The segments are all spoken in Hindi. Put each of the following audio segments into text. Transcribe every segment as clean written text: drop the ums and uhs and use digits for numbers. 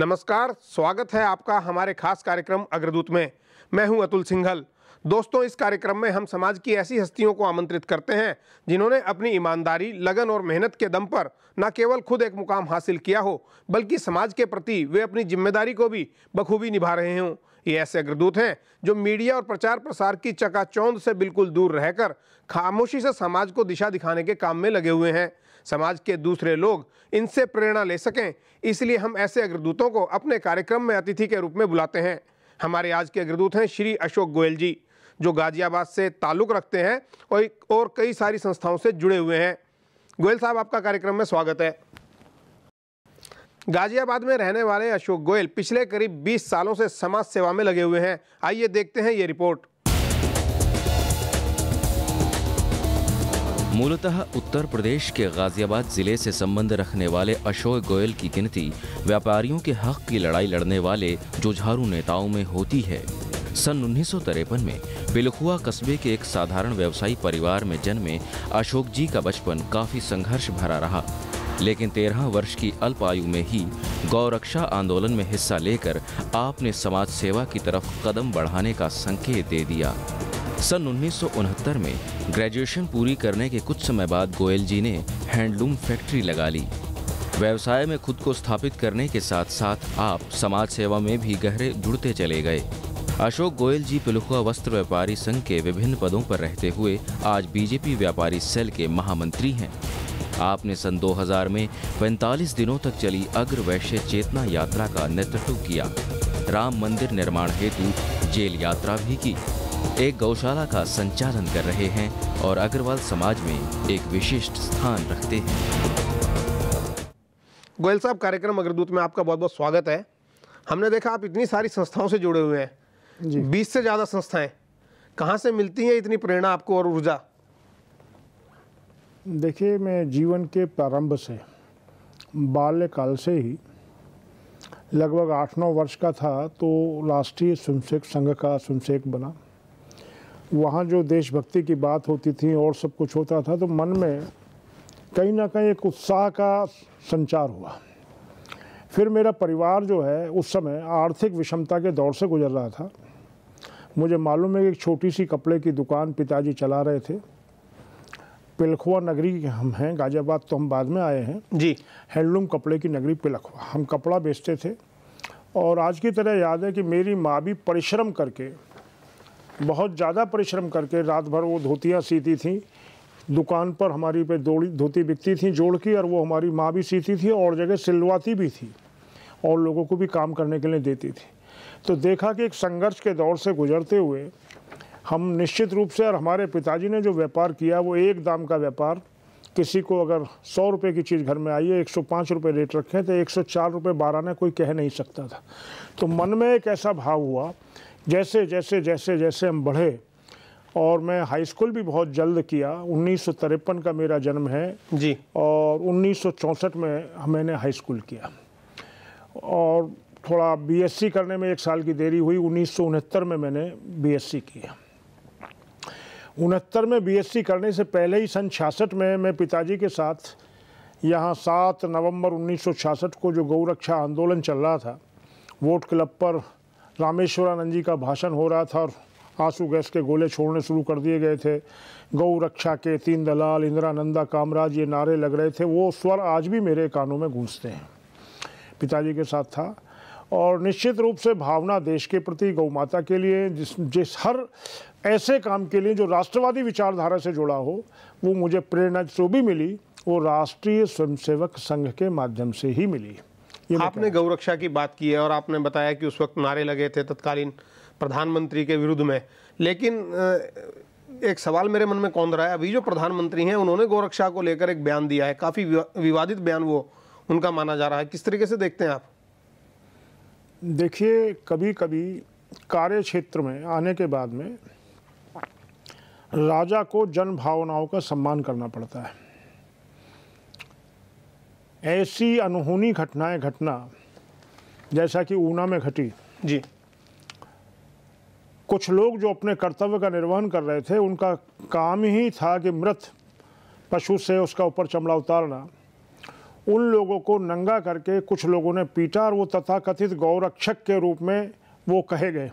नमस्कार, स्वागत है आपका हमारे खास कार्यक्रम अग्रदूत में। मैं हूं अतुल सिंघल। दोस्तों, इस कार्यक्रम में हम समाज की ऐसी हस्तियों को आमंत्रित करते हैं जिन्होंने अपनी ईमानदारी, लगन और मेहनत के दम पर न केवल खुद एक मुकाम हासिल किया हो, बल्कि समाज के प्रति वे अपनी जिम्मेदारी को भी बखूबी निभा रहे हों। ये ऐसे अग्रदूत हैं जो मीडिया और प्रचार प्रसार की चकाचौंध से बिल्कुल दूर रहकर खामोशी से समाज को दिशा दिखाने के काम में लगे हुए हैं। समाज के दूसरे लोग इनसे प्रेरणा ले सकें, इसलिए हम ऐसे अग्रदूतों को अपने कार्यक्रम में अतिथि के रूप में बुलाते हैं। हमारे आज के अग्रदूत हैं श्री अशोक गोयल जी, जो गाजियाबाद से ताल्लुक़ रखते हैं और कई सारी संस्थाओं से जुड़े हुए हैं। गोयल साहब, आपका कार्यक्रम में स्वागत है। गाजियाबाद में रहने वाले अशोक गोयल पिछले करीब 20 सालों से समाज सेवा में लगे हुए हैं। आइए देखते हैं ये रिपोर्ट। मूलतः उत्तर प्रदेश के गहाजियाबाद जिले से संबंध रखने वाले अशोक गोयल की गिनती व्यापारियों के हक की लड़ाई लड़ने वाले जुझारू नेताओं में होती है। सन 1953 में pilkhua कस्बे के एक साधारण व्यवसायी परिवार में जन्मे अशोक जी का बचपन काफी संघर्ष भरा रहा, लेकिन 13 वर्ष की अल्प आयु में ही गौरक्षा आंदोलन में हिस्सा लेकर आपने समाज सेवा की तरफ कदम बढ़ाने का संकेत दे दिया। सन 1969 में ग्रेजुएशन पूरी करने के कुछ समय बाद गोयल जी ने हैंडलूम फैक्ट्री लगा ली। व्यवसाय में खुद को स्थापित करने के साथ साथ आप समाज सेवा में भी गहरे जुड़ते चले गए। अशोक गोयल जी pilkhua वस्त्र व्यापारी संघ के विभिन्न पदों पर रहते हुए आज बीजेपी व्यापारी सेल के महामंत्री हैं। आपने सन 2000 में 45 दिनों तक चली अग्र वैश्य चेतना यात्रा का नेतृत्व किया। राम मंदिर निर्माण हेतु जेल यात्रा भी की। एक गौशाला का संचालन कर रहे हैं और अग्रवाल समाज में एक विशिष्ट स्थान रखते हैं। गोयल साहब, कार्यक्रम अग्रदूत में आपका बहुत बहुत स्वागत है। हमने देखा आप इतनी सारी संस्थाओं से जुड़े हुए हैं जी। 20 से ज़्यादा संस्थाएं। कहाँ से मिलती हैं इतनी प्रेरणा आपको और ऊर्जा? देखिए, मैं जीवन के प्रारंभ से, बाल्यकाल से ही लगभग 8-9 वर्ष का था तो राष्ट्रीय स्वयंसेवक संघ का स्वयंसेवक बना। वहाँ जो देशभक्ति की बात होती थी और सब कुछ होता था, तो मन में कहीं ना कहीं एक उत्साह का संचार हुआ। फिर मेरा परिवार जो है उस समय आर्थिक विषमता के दौर से गुजर रहा था। मुझे मालूम है कि एक छोटी सी कपड़े की दुकान पिताजी चला रहे थे। pilkhua नगरी हम हैं, गाजियाबाद तो हम बाद में आए हैं जी। हैंडलूम कपड़े की नगरी pilkhua, हम कपड़ा बेचते थे। और आज की तरह याद है कि मेरी माँ भी परिश्रम करके, बहुत ज़्यादा परिश्रम करके रात भर वो धोतियाँ सीती थी। दुकान पर हमारी पे धोती बिकती थी जोड़ की, और वो हमारी माँ भी सीती थी और जगह सिलवाती भी थी और लोगों को भी काम करने के लिए देती थी। तो देखा कि एक संघर्ष के दौर से गुजरते हुए हम निश्चित रूप से, और हमारे पिताजी ने जो व्यापार किया वो एक दाम का व्यापार, किसी को अगर 100 रुपये की चीज़ घर में आई है, 105 रुपये रेट रखें तो 104 रुपये 12 ने कोई कह नहीं सकता था। तो मन में एक ऐसा भाव हुआ, जैसे जैसे जैसे जैसे हम बढ़े, और मैं हाई स्कूल भी बहुत जल्द किया। 1953 का मेरा जन्म है जी, और 1964 में मैंने हाई स्कूल किया। और थोड़ा बीएससी करने में 1 साल की देरी हुई। 1969 में मैंने बीएससी किया। 69 में बीएससी करने से पहले ही सन 66 में मैं पिताजी के साथ यहाँ 7 नवंबर 1966 को जो गौरक्षा आंदोलन चल रहा था, वोट क्लब पर रामेश्वरानंद जी का भाषण हो रहा था और आंसू गैस के गोले छोड़ने शुरू कर दिए गए थे। गौ रक्षा के 3 दलाल, इंदिरा नंदा कामराज, ये नारे लग रहे थे। वो स्वर आज भी मेरे कानों में गूंजते हैं। पिताजी के साथ था, और निश्चित रूप से भावना देश के प्रति, गौ माता के लिए, जिस हर ऐसे काम के लिए जो राष्ट्रवादी विचारधारा से जुड़ा हो, वो मुझे प्रेरणा जो भी मिली वो राष्ट्रीय स्वयंसेवक संघ के माध्यम से ही मिली। आपने गौरक्षा की बात की है और आपने बताया कि उस वक्त नारे लगे थे तत्कालीन प्रधानमंत्री के विरुद्ध में, लेकिन एक सवाल मेरे मन में कौंध रहा है। अभी जो प्रधानमंत्री हैं उन्होंने गौरक्षा को लेकर एक बयान दिया है, काफ़ी विवादित बयान वो उनका माना जा रहा है। किस तरीके से देखते हैं आप? देखिए, कभी कभी कार्य क्षेत्र में आने के बाद में राजा को जन भावनाओं का सम्मान करना पड़ता है। ऐसी अनहोनी घटनाएं घटना जैसा कि ऊना में घटी जी, कुछ लोग जो अपने कर्तव्य का निर्वहन कर रहे थे, उनका काम ही था कि मृत पशु से उसका ऊपर चमड़ा उतारना, उन लोगों को नंगा करके कुछ लोगों ने पीटा और वो तथाकथित गौरक्षक के रूप में वो कहे गए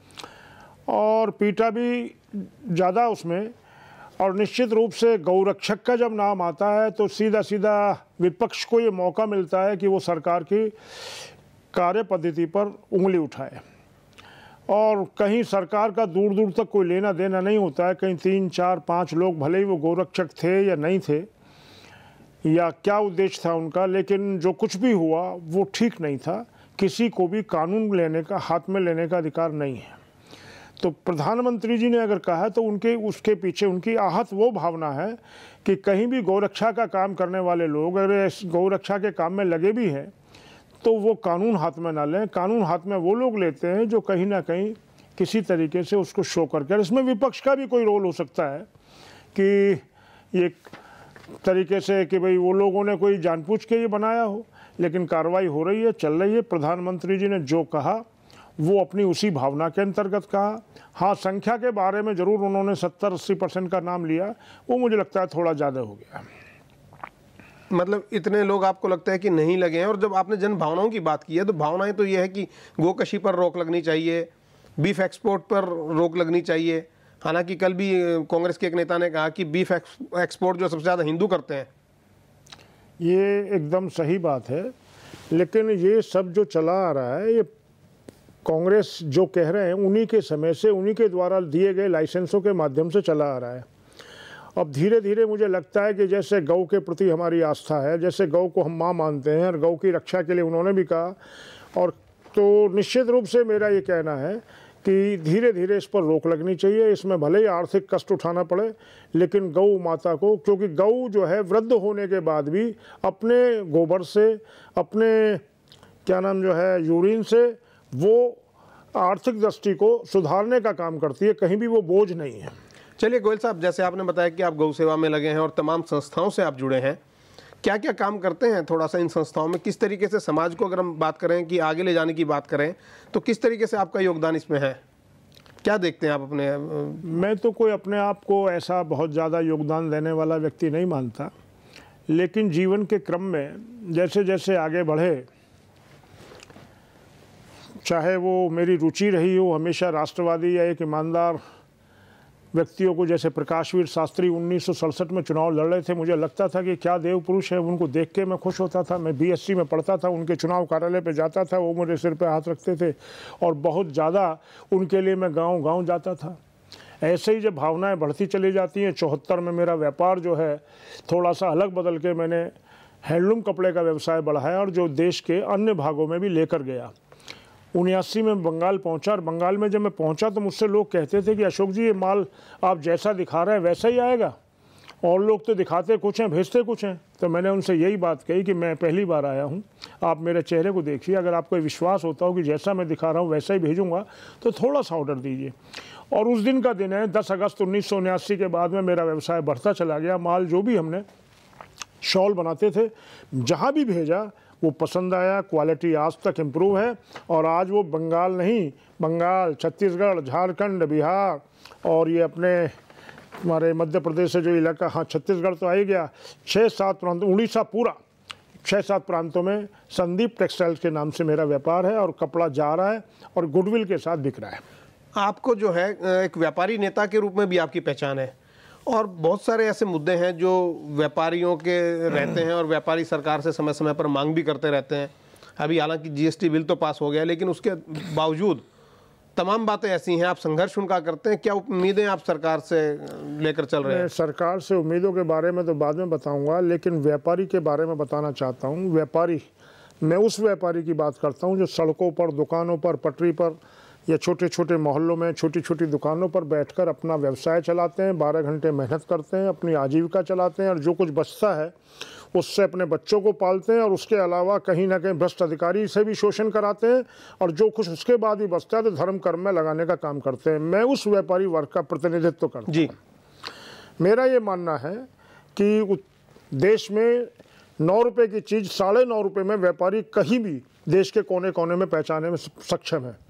और पीटा भी ज़्यादा उसमें। और निश्चित रूप से गौरक्षक का जब नाम आता है तो सीधा सीधा विपक्ष को ये मौका मिलता है कि वो सरकार की कार्य पद्धति पर उंगली उठाए और कहीं सरकार का दूर दूर तक कोई लेना देना नहीं होता है। कहीं 3, 4, 5 लोग भले ही वो गौरक्षक थे या नहीं थे या क्या उद्देश्य था उनका, लेकिन जो कुछ भी हुआ वो ठीक नहीं था। किसी को भी कानून लेने का, हाथ में लेने का अधिकार नहीं है। तो प्रधानमंत्री जी ने अगर कहा तो उसके पीछे उनकी आहत वो भावना है कि कहीं भी गौरक्षा का काम करने वाले लोग अगर इस गौरक्षा के काम में लगे भी हैं तो वो कानून हाथ में ना लें। कानून हाथ में वो लोग लेते हैं जो कहीं ना कहीं किसी तरीके से उसको शो करके, इसमें विपक्ष का भी कोई रोल हो सकता है कि ये तरीके से कि भाई वो लोगों ने कोई जानबूझ के ये बनाया हो, लेकिन कार्रवाई हो रही है, चल रही है। प्रधानमंत्री जी ने जो कहा वो अपनी उसी भावना के अंतर्गत कहा। हाँ, संख्या के बारे में ज़रूर उन्होंने 70-80% का नाम लिया, वो मुझे लगता है थोड़ा ज़्यादा हो गया। मतलब इतने लोग आपको लगता है कि नहीं लगे हैं? और जब आपने जन भावनाओं की बात की है तो भावनाएं तो ये है कि गोकशी पर रोक लगनी चाहिए, बीफ एक्सपोर्ट पर रोक लगनी चाहिए। हालांकि कल भी कांग्रेस के एक नेता ने कहा कि बीफ एक्सपोर्ट जो सबसे ज़्यादा हिंदू करते हैं। ये एकदम सही बात है, लेकिन ये सब जो चला आ रहा है ये कांग्रेस जो कह रहे हैं उन्हीं के समय से, उन्हीं के द्वारा दिए गए लाइसेंसों के माध्यम से चला आ रहा है। अब धीरे धीरे मुझे लगता है कि जैसे गौ के प्रति हमारी आस्था है, जैसे गौ को हम माँ मानते हैं और गौ की रक्षा के लिए उन्होंने भी कहा, और तो निश्चित रूप से मेरा ये कहना है कि धीरे धीरे इस पर रोक लगनी चाहिए। इसमें भले ही आर्थिक कष्ट उठाना पड़े, लेकिन गौ माता को, क्योंकि गौ जो है वृद्ध होने के बाद भी अपने गोबर से, अपने क्या नाम जो है यूरिन से वो आर्थिक दृष्टि को सुधारने का काम करती है, कहीं भी वो बोझ नहीं है। चलिए गोयल साहब, जैसे आपने बताया कि आप गौ सेवा में लगे हैं और तमाम संस्थाओं से आप जुड़े हैं, क्या क्या काम करते हैं थोड़ा सा इन संस्थाओं में? किस तरीके से समाज को, अगर हम बात करें कि आगे ले जाने की बात करें, तो किस तरीके से आपका योगदान इसमें है? क्या देखते हैं आप अपने? मैं तो कोई अपने आप को ऐसा बहुत ज़्यादा योगदान देने वाला व्यक्ति नहीं मानता, लेकिन जीवन के क्रम में जैसे जैसे आगे बढ़े, चाहे वो मेरी रुचि रही हो हमेशा राष्ट्रवादी या एक ईमानदार व्यक्तियों को, जैसे प्रकाशवीर शास्त्री 1967 में चुनाव लड़ रहे थे, मुझे लगता था कि क्या देव पुरुष है, उनको देख के मैं खुश होता था। मैं बीएससी में पढ़ता था, उनके चुनाव कार्यालय पे जाता था, वो मेरे सिर पे हाथ रखते थे और बहुत ज़्यादा उनके लिए मैं गांव गांव जाता था। ऐसे ही जब भावनाएं बढ़ती चली जाती हैं, 74 में मेरा व्यापार जो है थोड़ा सा अलग बदल के मैंने हैंडलूम कपड़े का व्यवसाय बढ़ाया और जो देश के अन्य भागों में भी लेकर गया। 79 में बंगाल पहुंचा और बंगाल में जब मैं पहुंचा तो मुझसे लोग कहते थे कि अशोक जी ये माल आप जैसा दिखा रहे हैं वैसा ही आएगा, और लोग तो दिखाते कुछ हैं भेजते कुछ हैं। तो मैंने उनसे यही बात कही कि मैं पहली बार आया हूं, आप मेरे चेहरे को देखिए, अगर आपको विश्वास होता हो कि जैसा मैं दिखा रहा हूं वैसा ही भेजूँगा तो थोड़ा सा ऑर्डर दीजिए। और उस दिन का दिन है 10 अगस्त 1979 के बाद में मेरा व्यवसाय बढ़ता चला गया। माल जो भी हमने शॉल बनाते थे जहाँ भी भेजा वो पसंद आया, क्वालिटी आज तक इम्प्रूव है। और आज वो बंगाल नहीं, बंगाल, छत्तीसगढ़, झारखंड, बिहार और ये अपने हमारे मध्य प्रदेश से जो इलाका, हाँ छत्तीसगढ़ तो आ ही गया, 6-7 प्रांत, उड़ीसा पूरा 6-7 प्रांतों में संदीप टेक्सटाइल्स के नाम से मेरा व्यापार है और कपड़ा जा रहा है और गुडविल के साथ बिक रहा है। आपको जो है एक व्यापारी नेता के रूप में भी आपकी पहचान है, और बहुत सारे ऐसे मुद्दे हैं जो व्यापारियों के रहते हैं और व्यापारी सरकार से समय समय पर मांग भी करते रहते हैं। अभी हालांकि जीएसटी बिल तो पास हो गया, लेकिन उसके बावजूद तमाम बातें ऐसी हैं, आप संघर्ष उनका करते हैं। क्या उम्मीदें आप सरकार से लेकर चल रहे हैं? सरकार से उम्मीदों के बारे में तो बाद में बताऊंगा, लेकिन व्यापारी के बारे में बताना चाहता हूँ। व्यापारी, मैं उस व्यापारी की बात करता हूँ जो सड़कों पर, दुकानों पर, पटरी पर या छोटे छोटे मोहल्लों में छोटी छोटी दुकानों पर बैठकर अपना व्यवसाय चलाते हैं, 12 घंटे मेहनत करते हैं, अपनी आजीविका चलाते हैं और जो कुछ बचता है उससे अपने बच्चों को पालते हैं, और उसके अलावा कहीं ना कहीं भ्रष्ट अधिकारी से भी शोषण कराते हैं, और जो कुछ उसके बाद भी बचता है तो धर्म कर्म में लगाने का काम करते हैं। मैं उस व्यापारी वर्ग का प्रतिनिधित्व करता हूँ जी। मेरा ये मानना है कि देश में 9 रुपये की चीज़ 9.5 रुपये में व्यापारी कहीं भी देश के कोने कोने में पहुँचाने में सक्षम है।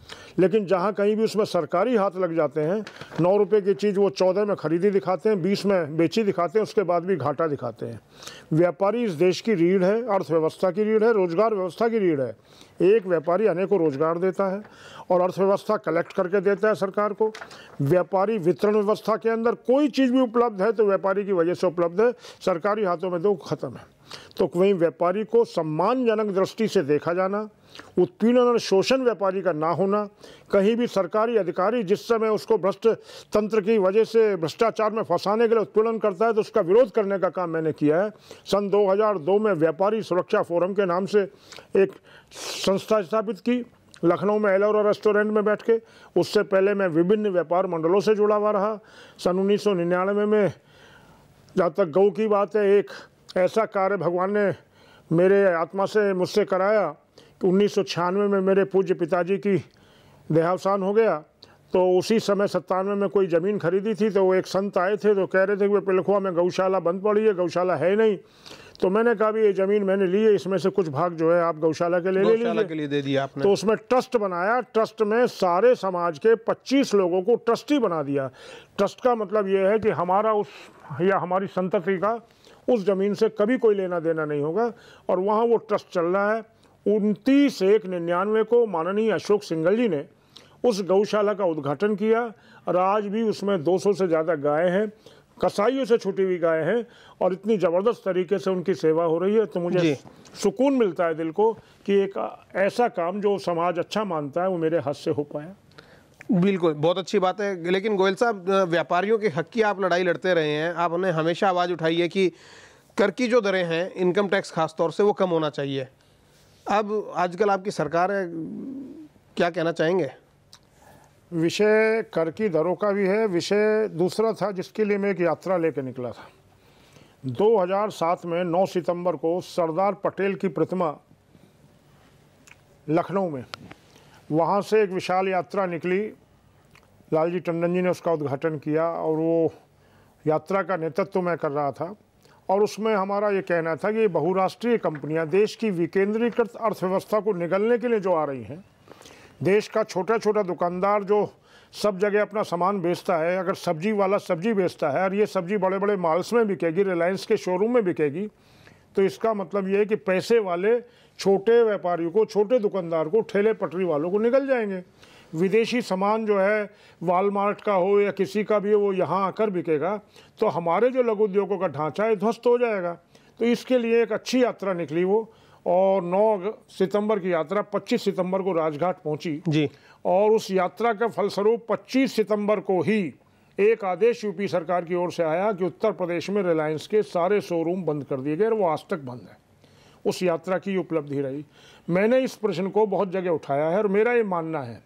लेकिन जहाँ कहीं भी उसमें सरकारी हाथ लग जाते हैं, 9 रुपये की चीज़ वो 14 में खरीदी दिखाते हैं, 20 में बेची दिखाते हैं, उसके बाद भी घाटा दिखाते हैं। व्यापारी इस देश की रीढ़ है, अर्थव्यवस्था की रीढ़ है, रोजगार व्यवस्था की रीढ़ है। एक व्यापारी अनेकों रोजगार देता है और अर्थव्यवस्था कलेक्ट करके देता है सरकार को। व्यापारी वितरण व्यवस्था के अंदर कोई चीज़ भी उपलब्ध है तो व्यापारी की वजह से उपलब्ध है, सरकारी हाथों में तो खत्म है। तो वहीं व्यापारी को सम्मानजनक दृष्टि से देखा जाना, उत्पीड़न और शोषण व्यापारी का ना होना, कहीं भी सरकारी अधिकारी जिस समय उसको भ्रष्ट तंत्र की वजह से भ्रष्टाचार में फंसाने के लिए उत्पीड़न करता है तो उसका विरोध करने का काम मैंने किया है। सन 2002 में व्यापारी सुरक्षा फोरम के नाम से एक संस्था स्थापित की लखनऊ में एलोरा रेस्टोरेंट में बैठ के। उससे पहले मैं विभिन्न व्यापार मंडलों से जुड़ा हुआ रहा। सन 1999 में, जहाँ तक गौ की बात है, एक ऐसा कार्य भगवान ने मेरे आत्मा से मुझसे कराया कि 1996 में मेरे पूज्य पिताजी की देहावसान हो गया। तो उसी समय 97 में कोई ज़मीन खरीदी थी, तो वो एक संत आए थे तो कह रहे थे कि पिलखुआ में गौशाला बंद पड़ी है, गौशाला है नहीं। तो मैंने कहा भी ये ज़मीन मैंने ली है, इसमें से कुछ भाग जो है आप गौशाला के लिए ले लीजिए। के लिए दे दिया आपने। तो उसमें ट्रस्ट बनाया, ट्रस्ट में सारे समाज के 25 लोगों को ट्रस्टी बना दिया। ट्रस्ट का मतलब ये है कि हमारा उस या हमारी संतति का उस ज़मीन से कभी कोई लेना देना नहीं होगा। और वहाँ वो ट्रस्ट चल रहा है। 29/1/99 को माननीय अशोक सिंघल जी ने उस गौशाला का उद्घाटन किया और आज भी उसमें 200 से ज़्यादा गाय हैं, कसाईयों से छूटी हुई गाय हैं और इतनी ज़बरदस्त तरीके से उनकी सेवा हो रही है। तो मुझे सुकून मिलता है दिल को कि एक ऐसा काम जो समाज अच्छा मानता है वो मेरे हाथ से हो पाया। बिल्कुल, बहुत अच्छी बात है। लेकिन गोयल साहब, व्यापारियों के हक की आप लड़ाई लड़ते रहे हैं, आपने हमेशा आवाज़ उठाई है कि कर की जो दरें हैं, इनकम टैक्स खास तौर से, वो कम होना चाहिए। अब आजकल आपकी सरकार है, क्या कहना चाहेंगे? विषय कर की दरों का भी है, विषय दूसरा था जिसके लिए मैं एक यात्रा लेकर निकला था। 2007 में 9 सितंबर को सरदार पटेल की प्रतिमा लखनऊ में, वहाँ से एक विशाल यात्रा निकली। लालजी टंडन जी ने उसका उद्घाटन किया और वो यात्रा का नेतृत्व मैं कर रहा था। और उसमें हमारा ये कहना था कि बहुराष्ट्रीय कंपनियां देश की विकेंद्रीकृत अर्थव्यवस्था को निगलने के लिए जो आ रही हैं, देश का छोटा छोटा दुकानदार जो सब जगह अपना सामान बेचता है, अगर सब्जी वाला सब्जी बेचता है और ये सब्जी बड़े बड़े मॉल्स में बिकेगी, रिलायंस के शोरूम में बिकेगी, तो इसका मतलब ये है कि पैसे वाले छोटे व्यापारियों को, छोटे दुकानदार को, ठेले पटरी वालों को निकल जाएंगे। विदेशी सामान जो है वालमार्ट का हो या किसी का भी, वो यहाँ आकर बिकेगा तो हमारे जो लघु उद्योगों का ढांचा है ध्वस्त हो जाएगा। तो इसके लिए एक अच्छी यात्रा निकली वो, और 9 सितंबर की यात्रा 25 सितंबर को राजघाट पहुंची जी। और उस यात्रा का फलस्वरूप 25 सितंबर को ही एक आदेश यूपी सरकार की ओर से आया कि उत्तर प्रदेश में रिलायंस के सारे शोरूम बंद कर दिए गए और वो आज तक बंद है। उस यात्रा की उपलब्धि रही। मैंने इस प्रश्न को बहुत जगह उठाया है और मेरा ये मानना है,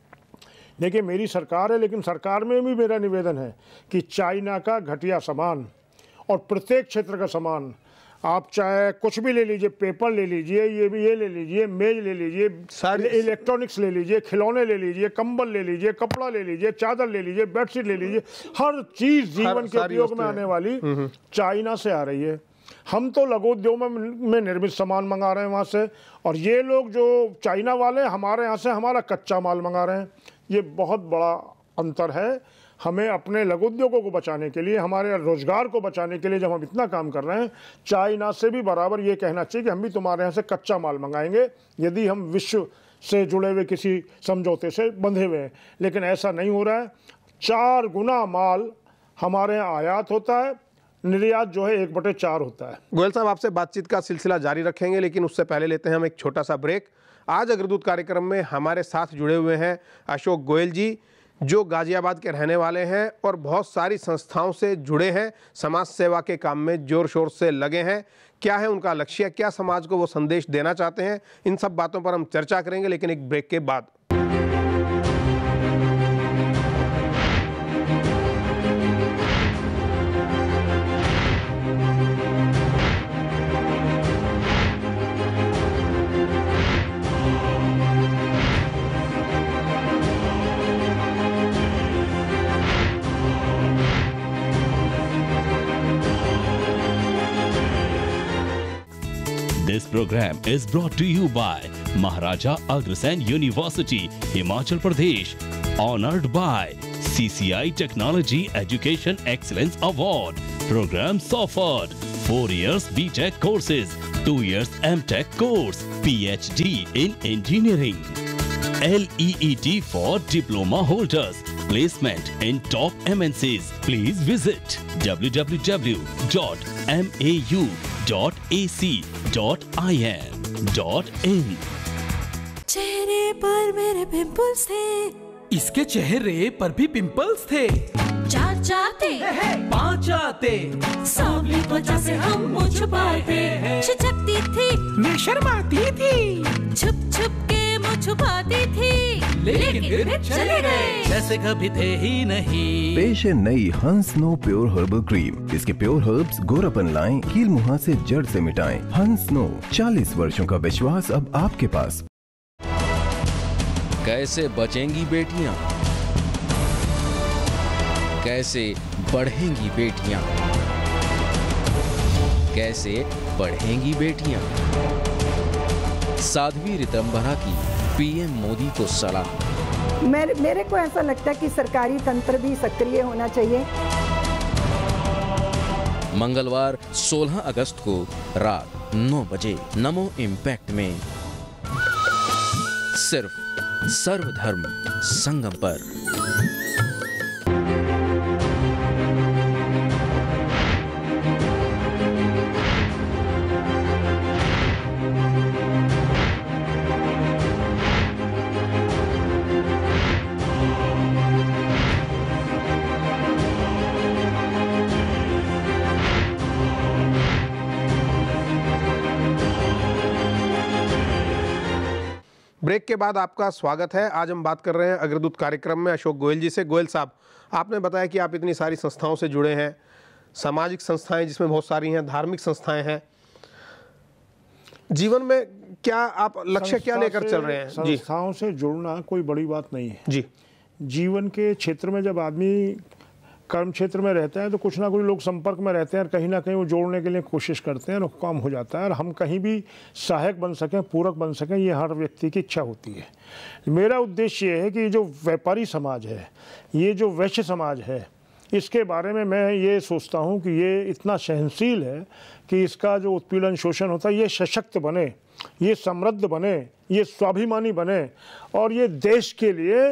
देखिए मेरी सरकार है, लेकिन सरकार में भी मेरा निवेदन है कि चाइना का घटिया सामान और प्रत्येक क्षेत्र का सामान, आप चाहे कुछ भी ले लीजिए, पेपर ले लीजिए, ये ले लीजिए, मेज ले लीजिए, सारे इलेक्ट्रॉनिक्स ले लीजिए, खिलौने ले लीजिए, कंबल ले लीजिए, कपड़ा ले लीजिए, चादर ले लीजिए, बेडशीट ले लीजिए, हर चीज़ जीवन के उपयोग में आने वाली चाइना से आ रही है। हम तो लघु उद्योग में निर्मित सामान मंगा रहे हैं वहाँ से, और ये लोग जो चाइना वाले हमारे यहाँ से हमारा कच्चा माल मंगा रहे हैं। ये बहुत बड़ा अंतर है। हमें अपने लघु उद्योगों को बचाने के लिए, हमारे रोजगार को बचाने के लिए जब हम इतना काम कर रहे हैं, चाइना से भी बराबर ये कहना चाहिए कि हम भी तुम्हारे यहाँ से कच्चा माल मंगाएंगे, यदि हम विश्व से जुड़े हुए किसी समझौते से बंधे हुए हैं। लेकिन ऐसा नहीं हो रहा है। 4 गुना माल हमारे यहाँ आयात होता है, निर्यात जो है 1/4 होता है। गोयल साहब, आपसे बातचीत का सिलसिला जारी रखेंगे, लेकिन उससे पहले लेते हैं हम एक छोटा सा ब्रेक। आज अग्रदूत कार्यक्रम में हमारे साथ जुड़े हुए हैं अशोक गोयल जी, जो गाजियाबाद के रहने वाले हैं और बहुत सारी संस्थाओं से जुड़े हैं, समाज सेवा के काम में जोर शोर से लगे हैं। क्या है उनका लक्ष्य, क्या समाज को वो संदेश देना चाहते हैं, इन सब बातों पर हम चर्चा करेंगे, लेकिन एक ब्रेक के बाद। This program is brought to you by Maharaja Agrasen University, Himachal Pradesh. Honored by CCI Technology Education Excellence Award. Programs offered 4 years BTech courses, 2 years MTech course, PhD in Engineering. LEET for diploma holders. Placement in top MNCs. Please visit www.mau.ac.in. चेहरे पर मेरे पिंपल्स थे, इसके चेहरे पर भी पिंपल्स थे। 4 आते, 5 आते, सांवली त्वचा से हम मुँह छुपाते, छिचकती थी, मैं शर्माती थी, छुप छुप के मुँह छुपाती थी, लेकिन फिर चले गए जैसे कभी थे ही नहीं। पेश है नई हंस नो प्योर हर्बल क्रीम। इसके प्योर हर्ब्स गोरापन लाएं, कील मुहां से जड़ से मिटाएं। हंस नो, 40 वर्षों का विश्वास अब आपके पास। कैसे बचेंगी बेटियां? कैसे बढ़ेंगी बेटियां? कैसे बढ़ेंगी बेटियां? साध्वी रितंभरा की पीएम मोदी को सलाह। मेरे को ऐसा लगता है कि सरकारी तंत्र भी सक्रिय होना चाहिए। मंगलवार 16 अगस्त को रात 9 बजे नमो इम्पैक्ट में सिर्फ सर्वधर्म संगम पर। ब्रेक के बाद आपका स्वागत है। आज हम बात कर रहे हैं अग्रदूत कार्यक्रम में अशोक गोयल जी से। गोयल साहब, आपने बताया कि आप इतनी सारी संस्थाओं से जुड़े हैं, सामाजिक संस्थाएं जिसमें बहुत सारी हैं, धार्मिक संस्थाएं हैं। जीवन में क्या आप लक्ष्य क्या लेकर चल रहे हैं? जी, संस्थाओं से जुड़ना कोई बड़ी बात नहीं है जी। जीवन के क्षेत्र में जब आदमी कर्म क्षेत्र में रहता है तो कुछ ना कुछ लोग संपर्क में रहते हैं और कहीं ना कहीं वो जोड़ने के लिए कोशिश करते हैं और काम हो जाता है। और हम कहीं भी सहायक बन सकें, पूरक बन सकें, ये हर व्यक्ति की इच्छा होती है। मेरा उद्देश्य ये है कि ये जो व्यापारी समाज है, ये जो वैश्य समाज है, इसके बारे में मैं ये सोचता हूँ कि ये इतना सहनशील है कि इसका जो उत्पीड़न शोषण होता है ये सशक्त बने, ये समृद्ध बने, ये स्वाभिमानी बने और ये देश के लिए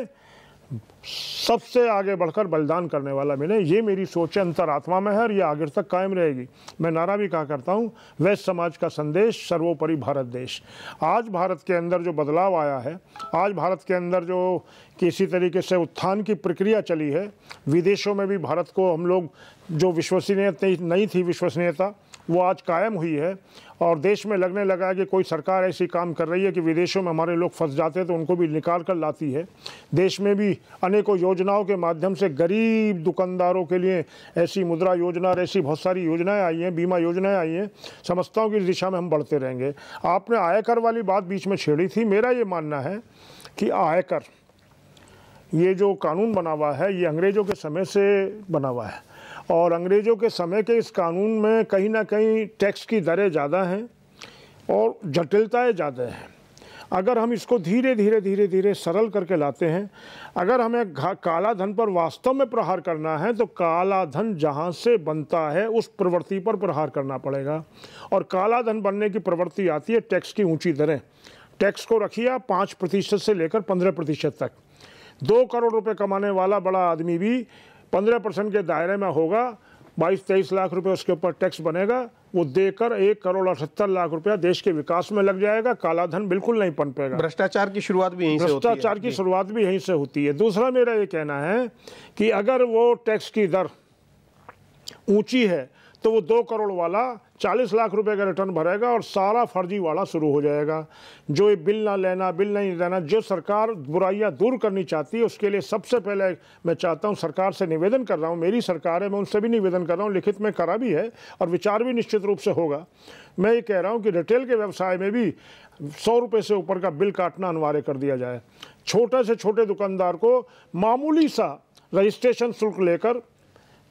सबसे आगे बढ़कर बलिदान करने वाला मिले। ये मेरी सोच अंतरात्मा में है और ये आगे तक कायम रहेगी। मैं नारा भी कहा करता हूँ, वैश्य समाज का संदेश, सर्वोपरि भारत देश। आज भारत के अंदर जो बदलाव आया है, आज भारत के अंदर जो किसी तरीके से उत्थान की प्रक्रिया चली है, विदेशों में भी भारत को हम लोग जो विश्वसनीयता नहीं थी, विश्वसनीयता वो आज कायम हुई है और देश में लगने लगा है कि कोई सरकार ऐसी काम कर रही है कि विदेशों में हमारे लोग फंस जाते हैं तो उनको भी निकाल कर लाती है। देश में भी अनेकों योजनाओं के माध्यम से गरीब दुकानदारों के लिए ऐसी मुद्रा योजना और ऐसी बहुत सारी योजनाएं आई हैं, बीमा योजनाएं आई हैं। समझता हूँ कि इस दिशा में हम बढ़ते रहेंगे। आपने आयकर वाली बात बीच में छेड़ी थी। मेरा ये मानना है कि आयकर, ये जो कानून बना हुआ है, ये अंग्रेज़ों के समय से बना हुआ है और अंग्रेज़ों के समय के इस कानून में कहीं ना कहीं टैक्स की दरें ज़्यादा हैं और जटिलताएं ज़्यादा हैं। अगर हम इसको धीरे धीरे सरल करके लाते हैं, अगर हमें काला धन पर वास्तव में प्रहार करना है तो काला धन जहाँ से बनता है उस प्रवृत्ति पर प्रहार करना पड़ेगा। और काला धन बनने की प्रवृत्ति आती है टैक्स की ऊँची दरें। टैक्स को रखिए आप 5% से लेकर 15% तक। 2 करोड़ रुपये कमाने वाला बड़ा आदमी भी 15% के दायरे में होगा। 22-23 लाख रुपए उसके ऊपर टैक्स बनेगा। वो देकर 1 करोड़ 78 लाख रुपया देश के विकास में लग जाएगा। काला धन बिल्कुल नहीं पनपेगा। भ्रष्टाचार की शुरुआत भी यहीं से होती है। भ्रष्टाचार की शुरुआत भी यहीं से होती है। दूसरा मेरा ये कहना है कि अगर वो टैक्स की दर ऊंची है तो वो 2 करोड़ वाला 40 लाख रुपए का रिटर्न भरेगा और सारा फर्जी वाला शुरू हो जाएगा। जो ये बिल ना लेना, बिल नहीं देना, जो सरकार बुराइयां दूर करनी चाहती है उसके लिए सबसे पहले मैं चाहता हूं, सरकार से निवेदन कर रहा हूं, मेरी सरकार है, मैं उनसे भी निवेदन कर रहा हूं, लिखित में करा भी है और विचार भी निश्चित रूप से होगा। मैं ये कह रहा हूँ कि रिटेल के व्यवसाय में भी 100 रुपये से ऊपर का बिल काटना अनिवार्य कर दिया जाए। छोटे से छोटे दुकानदार को मामूली सा रजिस्ट्रेशन शुल्क लेकर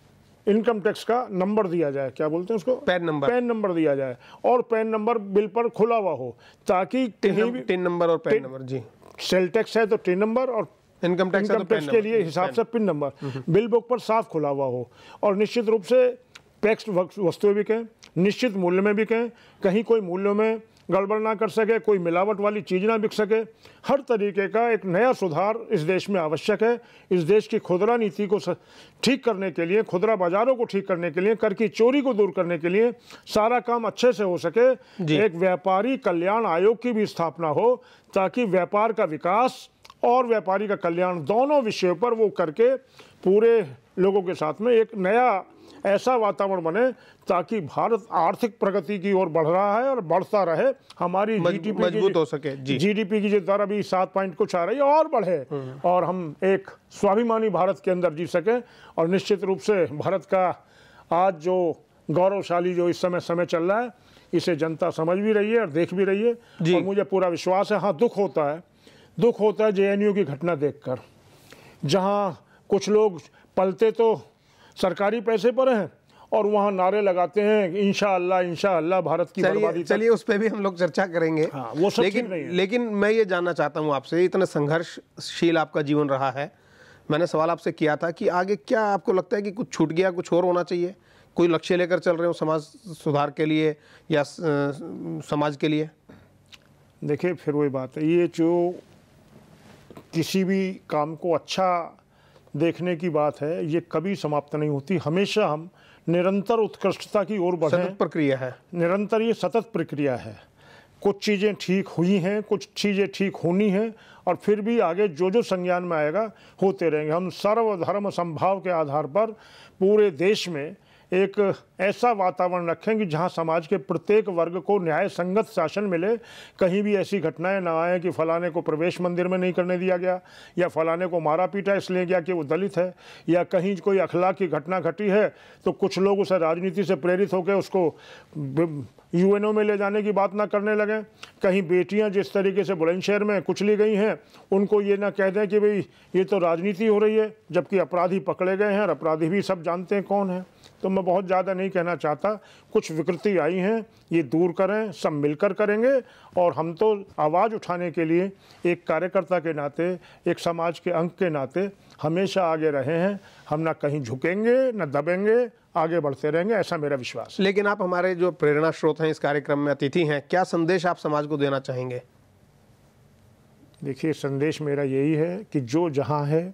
इनकम टैक्स का नंबर दिया जाए, क्या बोलते हैं उसको, पैन नंबर, पैन नंबर दिया जाए, और पैन नंबर बिल पर खुला हुआ हो, ताकि कहीं भी टिन नंबर और पैन नंबर, जी, सेल टैक्स है तो टिन नंबर, और इनकम टैक्स के लिए हिसाब से पिन नंबर बिल बुक पर साफ खुला हुआ हो, और निश्चित रूप से टैक्स वस्तुएं बिकें, निश्चित मूल्य में बिकें, कहीं कोई मूल्यों में गड़बड़ ना कर सके, कोई मिलावट वाली चीज़ ना बिक सके। हर तरीके का एक नया सुधार इस देश में आवश्यक है। इस देश की खुदरा नीति को ठीक करने के लिए, खुदरा बाजारों को ठीक करने के लिए, कर की चोरी को दूर करने के लिए सारा काम अच्छे से हो सके। एक व्यापारी कल्याण आयोग की भी स्थापना हो, ताकि व्यापार का विकास और व्यापारी का कल्याण दोनों विषयों पर वो करके पूरे लोगों के साथ में एक नया ऐसा वातावरण बने, ताकि भारत आर्थिक प्रगति की ओर बढ़ रहा है और बढ़ता रहे। हमारी जीडीपी मजबूत हो सके, जीडीपी की जो दर अभी 7 पॉइंट कुछ आ रही है और बढ़े, और हम एक स्वाभिमानी भारत के अंदर जी सके। और निश्चित रूप से भारत का आज जो गौरवशाली जो इस समय चल रहा है, इसे जनता समझ भी रही है और देख भी रही है, और मुझे पूरा विश्वास है। हाँ, दुख होता है जेएनयू की घटना देखकर, जहाँ कुछ लोग पलते तो सरकारी पैसे पर हैं और वहाँ नारे लगाते हैं इंशाअल्लाह इंशाअल्लाह भारत की बर्बादी। चलिए उस पर भी हम लोग चर्चा करेंगे। हाँ, वो सब ठीक नहीं है। लेकिन मैं ये जानना चाहता हूँ आपसे, इतना संघर्षशील आपका जीवन रहा है, मैंने सवाल आपसे किया था कि आगे क्या आपको लगता है कि कुछ छूट गया, कुछ और होना चाहिए, कोई लक्ष्य लेकर चल रहे हो समाज सुधार के लिए या समाज के लिए? देखिए, फिर वही बात है, ये जो किसी भी काम को अच्छा देखने की बात है, ये कभी समाप्त नहीं होती। हमेशा हम निरंतर उत्कृष्टता की ओर बढ़े, सतत प्रक्रिया है, निरंतर ये सतत प्रक्रिया है। कुछ चीज़ें ठीक हुई हैं, कुछ चीज़ें ठीक होनी हैं, और फिर भी आगे जो जो संज्ञान में आएगा होते रहेंगे। हम सर्वधर्म संभाव के आधार पर पूरे देश में एक ऐसा वातावरण रखें कि जहां समाज के प्रत्येक वर्ग को न्याय संगत शासन मिले। कहीं भी ऐसी घटनाएं ना आए कि फलाने को प्रवेश मंदिर में नहीं करने दिया गया, या फलाने को मारा पीटा इसलिए गया कि वो दलित है, या कहीं कोई अखलाक की घटना घटी है तो कुछ लोग उसे राजनीति से प्रेरित होकर उसको यूएनओ में ले जाने की बात ना करने लगे। कहीं बेटियां जिस तरीके से बुलंदशहर में कुचली गई हैं, उनको ये ना कह दें कि भाई ये तो राजनीति हो रही है, जबकि अपराधी पकड़े गए हैं और अपराधी भी सब जानते हैं कौन है। तो मैं बहुत ज़्यादा नहीं कहना चाहता, कुछ विकृति आई हैं, ये दूर करें, सब मिलकर करेंगे। और हम तो आवाज़ उठाने के लिए एक कार्यकर्ता के नाते, एक समाज के अंग के नाते हमेशा आगे रहे हैं। हम ना कहीं झुकेंगे, ना दबेंगे, आगे बढ़ते रहेंगे, ऐसा मेरा विश्वास है। लेकिन आप हमारे जो प्रेरणा स्रोत हैं, इस कार्यक्रम में अतिथि हैं, क्या संदेश आप समाज को देना चाहेंगे? देखिए, संदेश मेरा यही है कि जो जहाँ है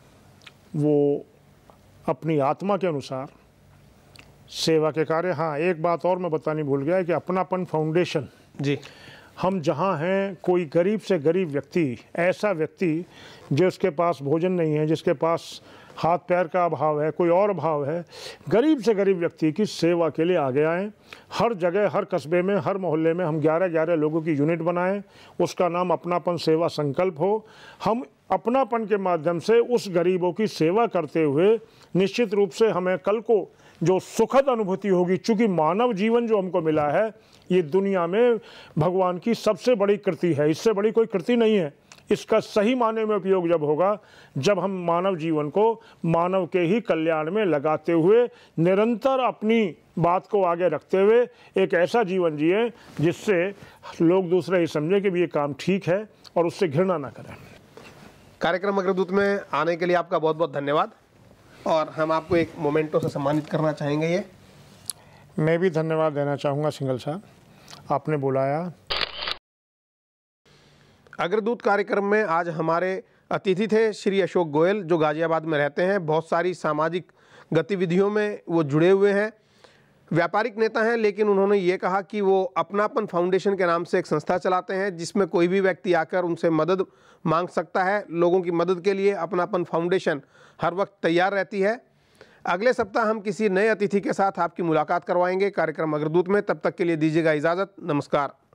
वो अपनी आत्मा के अनुसार सेवा के कार्य। हाँ, एक बात और मैं बतानी भूल गया कि अपनापन फाउंडेशन, जी, हम जहाँ हैं, कोई गरीब से गरीब व्यक्ति, ऐसा व्यक्ति जिसके पास भोजन नहीं है, जिसके पास हाथ पैर का अभाव है, कोई और अभाव है, गरीब से गरीब व्यक्ति की सेवा के लिए आगे आएँ। हर जगह, हर कस्बे में, हर मोहल्ले में हम 11-11 लोगों की यूनिट बनाएं, उसका नाम अपनापन सेवा संकल्प हो। हम अपनापन के माध्यम से उस गरीबों की सेवा करते हुए निश्चित रूप से हमें कल को जो सुखद अनुभूति होगी, चूँकि मानव जीवन जो हमको मिला है, ये दुनिया में भगवान की सबसे बड़ी कृति है, इससे बड़ी कोई कृति नहीं है। इसका सही माने में उपयोग जब होगा, जब हम मानव जीवन को मानव के ही कल्याण में लगाते हुए निरंतर अपनी बात को आगे रखते हुए एक ऐसा जीवन जिए जिससे लोग दूसरे ही समझे कि ये काम ठीक है और उससे घृणा ना करें। कार्यक्रम अग्रदूत में आने के लिए आपका बहुत बहुत धन्यवाद, और हम आपको एक मोमेंटो से सम्मानित करना चाहेंगे। ये मैं भी धन्यवाद देना चाहूँगा सिंघल साहब, आपने बुलाया। अग्रदूत कार्यक्रम में आज हमारे अतिथि थे श्री अशोक गोयल, जो गाजियाबाद में रहते हैं। बहुत सारी सामाजिक गतिविधियों में वो जुड़े हुए हैं, व्यापारिक नेता हैं, लेकिन उन्होंने ये कहा कि वो अपनापन फाउंडेशन के नाम से एक संस्था चलाते हैं, जिसमें कोई भी व्यक्ति आकर उनसे मदद मांग सकता है। लोगों की मदद के लिए अपनापन फाउंडेशन हर वक्त तैयार रहती है। अगले सप्ताह हम किसी नए अतिथि के साथ आपकी मुलाकात करवाएंगे कार्यक्रम अग्रदूत में। तब तक के लिए दीजिएगा इजाज़त। नमस्कार।